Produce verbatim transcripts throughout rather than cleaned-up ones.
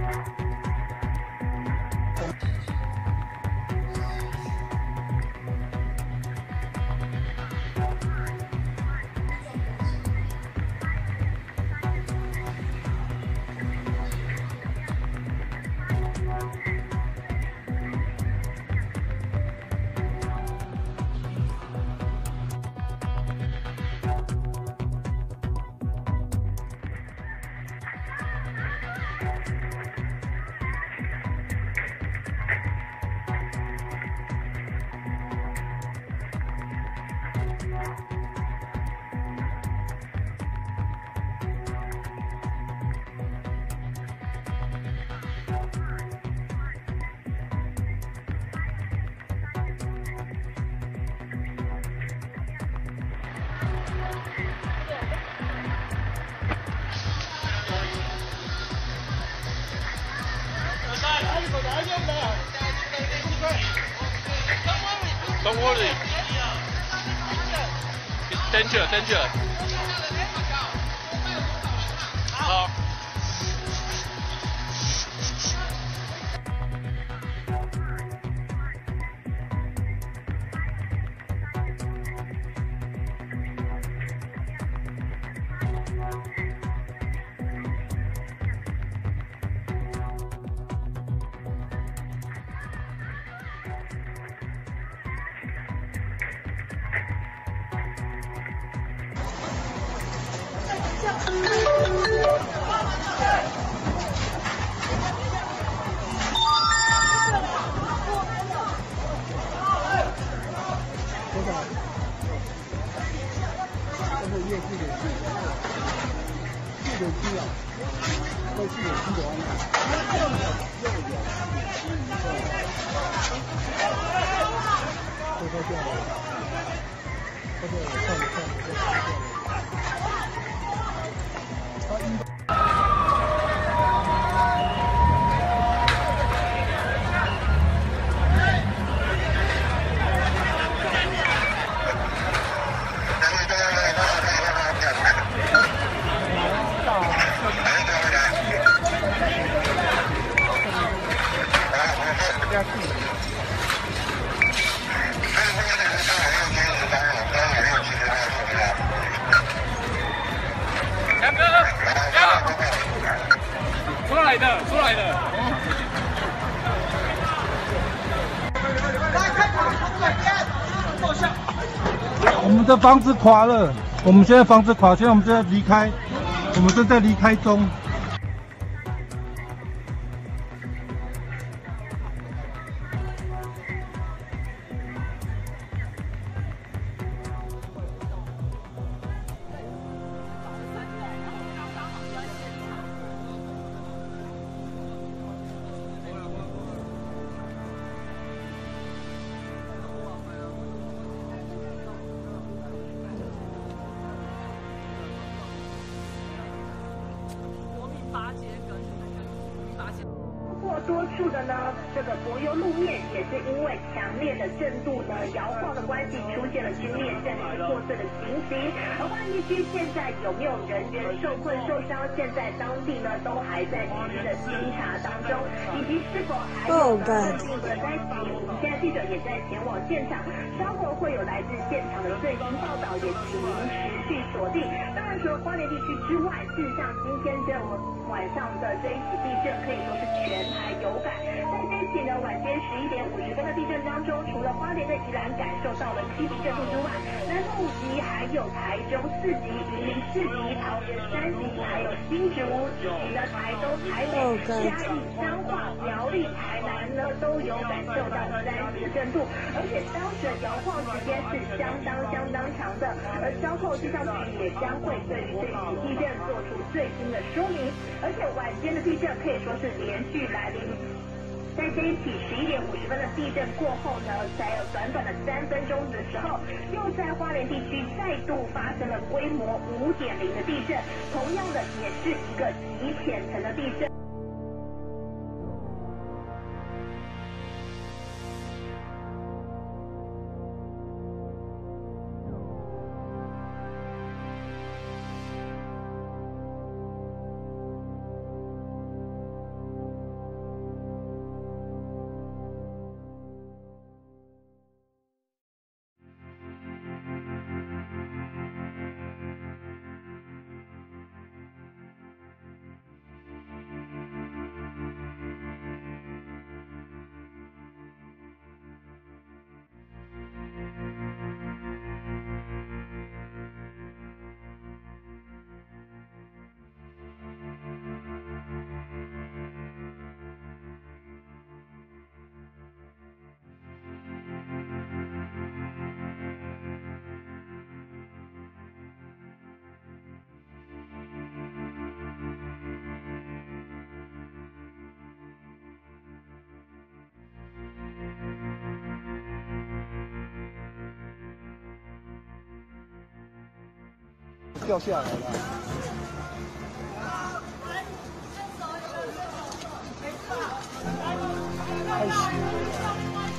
Don't worry. It's danger, danger. 好。出来的，出来的。 我们的房子垮了，我们现在房子垮，现在我们现在离开，我们正在离开中。 过多处的呢，这个柏油路面也是因为强烈的震度呢摇晃的关系，出现了龟裂、暂时破碎的情形。而花莲地区现在有没有人员受困受伤？现在当地呢都还在持续的清查当中，以及是否还有更进一步的灾情。我们现在记者也在前往现场，稍后会有来自现场的最新报道，也请您持续锁定。当然，除了花莲地区之外，事实上今天这晚上的这一起地震可以说是全台有感。在这一起呢晚间十一点五十分的地震当中，除了花莲的宜兰感受到了七级震度之外，南部五级，还有台中四级、云林四级、桃园三级，还有新竹五级的台东、台北、嘉义、彰化、苗栗、台南呢都有感受到三级的震度，而且当时的摇晃时间是相当相当长的。而稍后气象局也将会对于这起地震做出最新的说明，而且晚间的地震可以说是连续来临。在这一起十一点五十分的地震过后呢，在短短的三分钟的时候，又在花莲地区再度发生了规模五点零的地震，同样的也是一个极浅层的地震。 掉下来了。太邪了。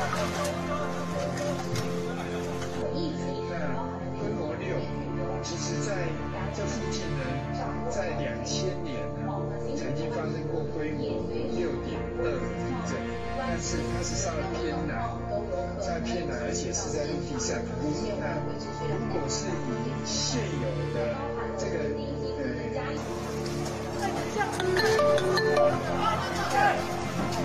那规模六，其实在这附近呢，在两千年呢，曾经发生过规模六点二的地震，但是它是稍微偏南，在偏南，而且是在陆地上。那如果是以现有的这个呃。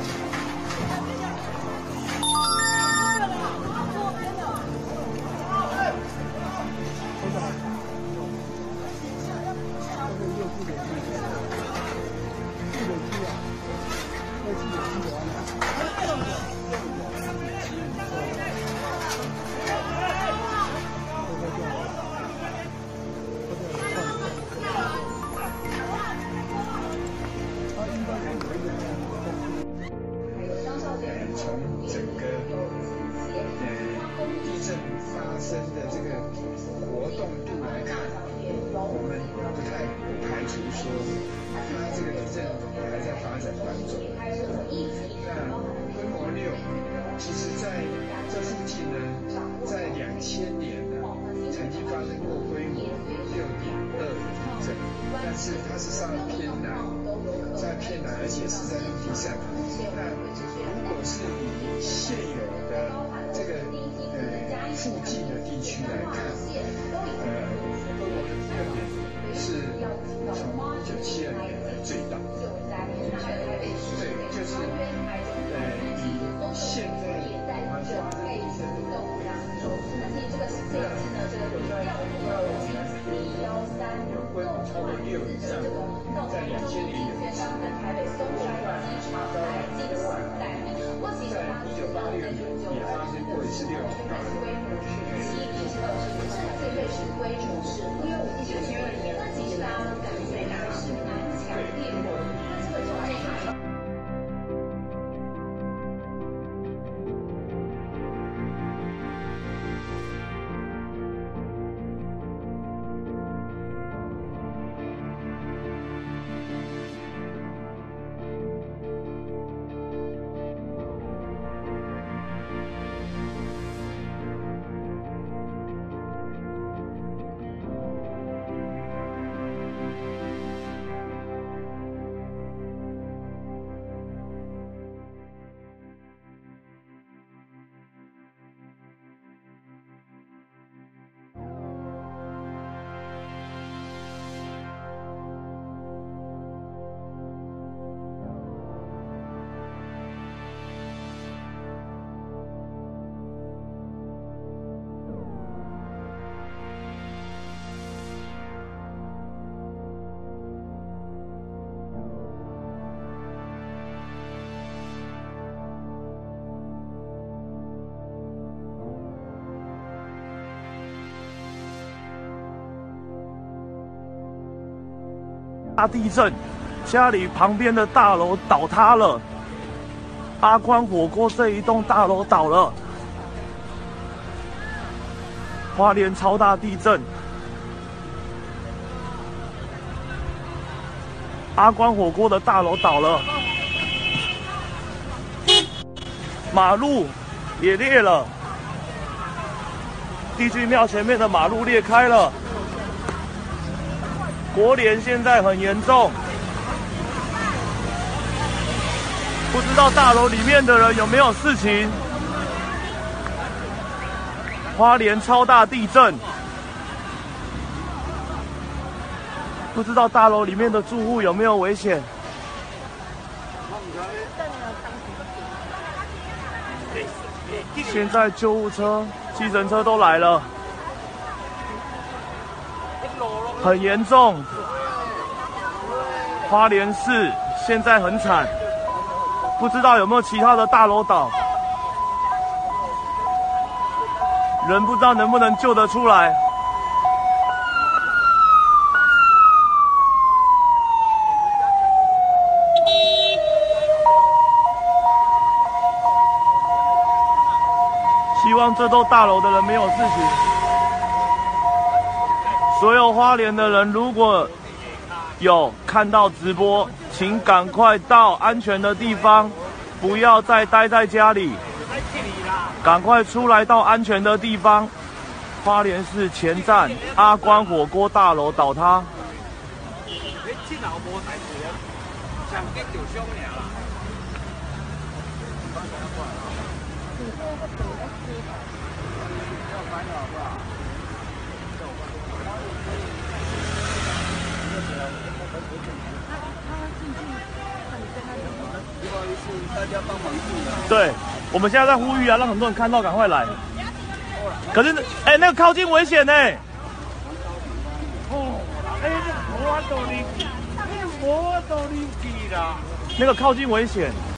从整个呃地震发生的这个活动度来看，我们不太排除说它这个地震还在发展当中。那规模六，其实在这附近呢，在两千年呢，曾经发生过规模六点二的地震，但是它是稍微偏南，在偏南，而且是在陆地上。那如果是以现有的这个呃附近的地区来看，呃，规模六点是从一九七二年来最大。对，就是呃以现在我们发生地震的有规模超过六以上，在两千年有一次，在一九八六年也发生过一次六点八。 大地震，家里旁边的大楼倒塌了。阿宽火锅这一栋大楼倒了。花莲超大地震，阿宽火锅的大楼倒了，马路也裂了，地基庙前面的马路裂开了。国联现在很严重，不知道大楼里面的人有没有事情。花莲超大地震，不知道大楼里面的住户有没有危险。现在救护车、计程车都来了。很严重，花莲市现在很惨，不知道有没有其他的大楼倒，人不知道能不能救得出来。希望这栋大楼的人没有事情。 所有花莲的人，如果有看到直播，请赶快到安全的地方，不要再待在家里，赶快出来到安全的地方。花莲市前站阿关火锅大楼倒塌。对，我们现在在呼吁啊，让很多人看到赶快来。可是，哎、欸，那个靠近危险呢、欸。哦，哎、欸，我都你，我都你记啦。那个靠近危险。